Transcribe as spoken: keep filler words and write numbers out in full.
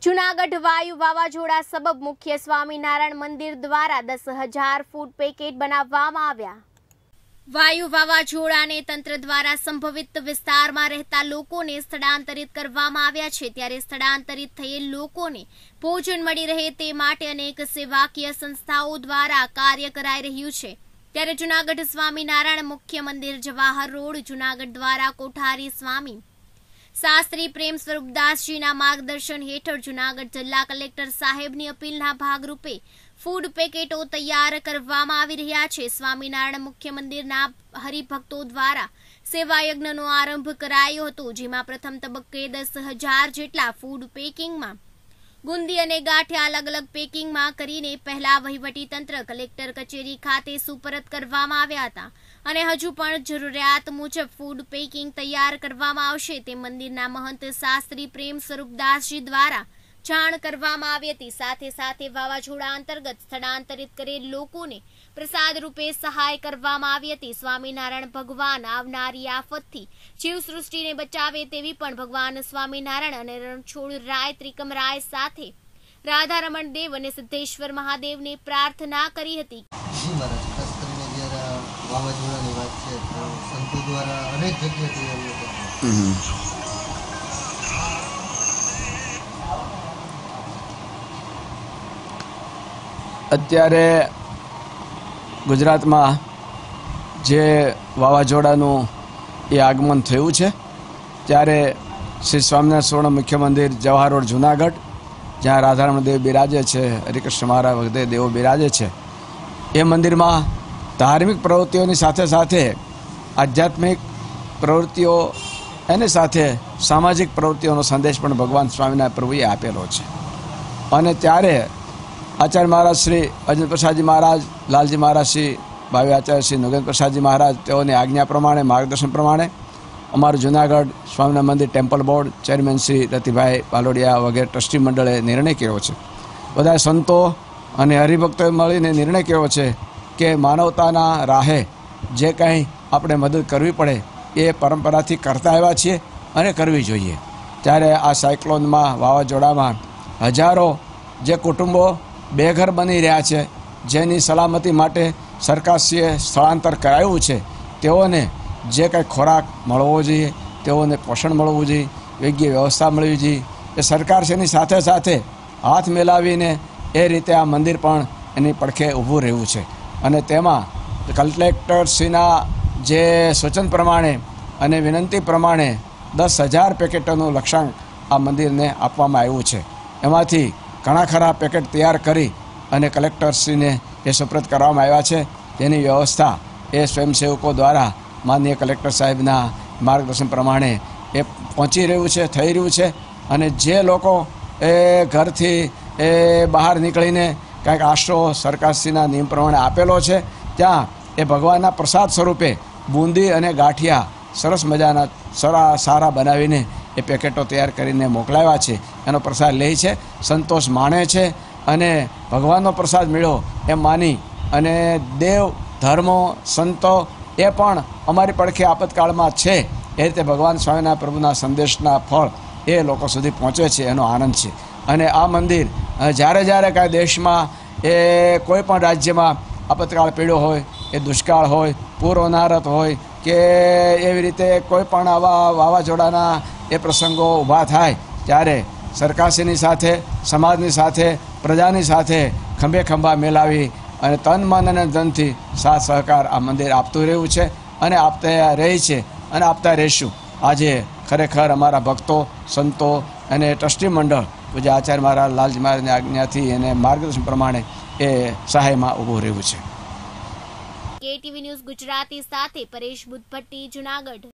જૂનાગઢ વાયુ વાવાઝોડા સબબ મુખ્ય સ્વામિનારાયણ મંદિર દ્વારા દસ હજાર ફૂડ પેકેટ બનાવવામાં આવ્યા। વાયુ વાવાઝોડાને તંત્ર દ્વારા સંભવિત વિસ્તારમાં રહેતા લોકોને સ્થળાંતરિત કરવામાં આવ્યા છે, ત્યારે સ્થળાંતરિત થયેલ લોકોને ભોજન મળી રહે તે માટે અનેક સેવાકીય સંસ્થાઓ દ્વારા કાર્ય કરાઈ રહ્યું છે। ત્યારે જૂનાગઢ સ્વામિનારાયણ મુખ્ય મંદિર જવાહર રોડ જૂનાગઢ દ્વારા કોઠારી સ્વામી શાસ્ત્રી પ્રેમ સ્વરૂપદાસજીના માર્ગદર્શન હેઠળ જૂનાગઢ જિલ્લા કલેક્ટર સાહેબની અપીલના ભાગરૂપે ફૂડ પેકેટો તૈયાર કરવામાં આવી રહ્યા છે। સ્વામિનારાયણ મુખ્ય મંદિરના હરિભક્તો દ્વારા સેવા યજ્ઞનો આરંભ કરાયો હતો, જેમાં પ્રથમ તબક્કે દસ હજાર જેટલા ફૂડ પેકિંગમાં ગુંદી અને ગાંઠિયા અલગ અલગ પેકિંગમાં કરીને પહેલા વહીવટી તંત્ર કલેક્ટર કચેરી ખાતે સુપરત કરવામાં આવ્યા હતા અને હજુ પણ જરૂરિયાત મુજબ ફૂડ પેકિંગ તૈયાર કરવામાં આવશે તે મંદિરના મહંત શાસ્ત્રી પ્રેમ સ્વરૂપદાસજી દ્વારા જાણ કરવામાં આવી હતી। સાથે સાથે વાવાઝોડા અંતર્ગત સ્થળાંતરિત કરેલ લોકોને પ્રસાદ રૂપે સહાય કરવામાં આવી હતી। સ્વામિનારાયણ ભગવાન આવનારી આફતથી જીવસૃષ્ટિને બચાવે તેવી પણ ભગવાન સ્વામિનારાયણ અને રણછોડ રાય ત્રિકમરાય સાથે રાધારમણ દેવ અને સિદ્ધેશ્વર મહાદેવને પ્રાર્થના કરી હતી। વાવાઝોડાની વાત છે તો સંતો દ્વારા અનેક જગ્યાએ અત્યારે ગુજરાતમાં જે વાવાઝોડાનું એ આગમન થયું છે, ત્યારે શ્રી સ્વામિનારાયણ સુવર્ણ મુખ્ય મંદિર જવાહર રોડ જૂનાગઢ, જ્યાં રાધારમણ દેવ બિરાજે છે, હરિકૃષ્ણ મહારાજ વગેરે દેવો બિરાજે છે, એ મંદિરમાં ધાર્મિક પ્રવૃત્તિઓની સાથે સાથે આધ્યાત્મિક પ્રવૃત્તિઓ એની સાથે સામાજિક પ્રવૃત્તિઓનો સંદેશ પણ ભગવાન સ્વામિનારાયણ પ્રભુએ આપેલો છે। અને ત્યારે આચાર્ય મહારાજ શ્રી અજય પ્રસાદજી મહારાજ, લાલજી મહારાજ શ્રી, ભાવિ આચાર્ય શ્રી નગેન્દ્ર પ્રસાદજી મહારાજ, તેઓની આજ્ઞા પ્રમાણે, માર્ગદર્શન પ્રમાણે અમારું જૂનાગઢ સ્વામિનારાયણ મંદિર temple board chairman Shri Ratibhai Balodiya વગેરે ટ્રસ્ટી મંડળે નિર્ણય કર્યો છે। બધા સંતો અને હરિભક્તોએ મળીને નિર્ણય કર્યો છે કે માનવતાના રાહે જે કંઈ આપણે મદદ કરવી પડે એ પરંપરાથી કરતા આવ્યા છીએ અને કરવી જોઈએ। ત્યારે આ સાયક્લોનમાં, વાવાઝોડામાં હજારો જે કુટુંબો બેઘર બની રહ્યા છે, જેની સલામતી માટે સરકારશ્રીએ સ્થળાંતર કરાવ્યું છે, તેઓને જે કંઈ ખોરાક મળવો જોઈએ, તેઓને પોષણ મળવું જોઈએ, યોગ્ય વ્યવસ્થા મળવી જોઈએ, એ સરકારશ્રીની સાથે સાથે હાથ મિલાવીને એ રીતે આ મંદિર પણ એની પડખે ઊભું રહ્યું છે। અને તેમાં કલેક્ટરશ્રીના જે સૂચન પ્રમાણે અને વિનંતી પ્રમાણે દસ હજાર પેકેટોનું લક્ષ્યાંક આ મંદિરને આપવામાં આવ્યું છે। એમાંથી ઘણા ખરા પેકેટ તૈયાર કરી અને કલેક્ટરશ્રીને એ સુપ્રત કરવામાં આવ્યા છે। તેની વ્યવસ્થા એ સ્વયંસેવકો દ્વારા માનનીય કલેક્ટર સાહેબના માર્ગદર્શન પ્રમાણે એ પહોંચી રહ્યું છે, થઈ રહ્યું છે। અને જે લોકો એ ઘરથી એ બહાર નીકળીને કંઈક આશરો સરકારશ્રીના નિયમ પ્રમાણે આપેલો છે, ત્યાં એ ભગવાનના પ્રસાદ સ્વરૂપે બુંદી અને ગાંઠિયા સરસ મજાના સારા સારા બનાવીને એ પેકેટો તૈયાર કરીને મોકલાવ્યા છે। એનો પ્રસાદ લે છે, સંતોષ માણે છે અને ભગવાનનો પ્રસાદ મળ્યો એમ માની અને દેવ, ધર્મો, સંતો એ પણ અમારી પડખે આપતકાળમાં છે, એ રીતે ભગવાન સ્વામિનારાયણ પ્રભુના સંદેશના ફળ એ લોકો સુધી પહોંચે છે, એનો આનંદ છે। અને આ મંદિર જ્યારે જ્યારે કાંઈ દેશમાં એ કોઈ પણ રાજ્યમાં આપતકાળ પીડ્યો હોય, એ દુષ્કાળ હોય, પૂર અનારત હોય કે એવી રીતે કોઈ પણ આવા વાવાઝોડાના એ પ્રસંગો ઊભા થાય, ત્યારે સરકારશ્રીની સાથે, સમાજની સાથે, પ્રજાની સાથે ખંભે ખંભા મેલાવી અને તન, મન અને ધનથી સાથ સહકાર આ મંદિર આપતું રહ્યું છે અને આપતા રહી છે અને આપતા રહીશું। આજે ખરેખર અમારા ભક્તો, સંતો અને ટ્રસ્ટી મંડળ પૂજ્ય આચાર્ય મહારાજ, લાલજી મહારાજની આજ્ઞાથી અને માર્ગદર્શન પ્રમાણે એ સહાયમાં ઊભું રહ્યું છે। કેટીવી ન્યૂઝ ગુજરાતી સાથે પરેશ બુદ્ધભટ્ટી, જૂનાગઢ।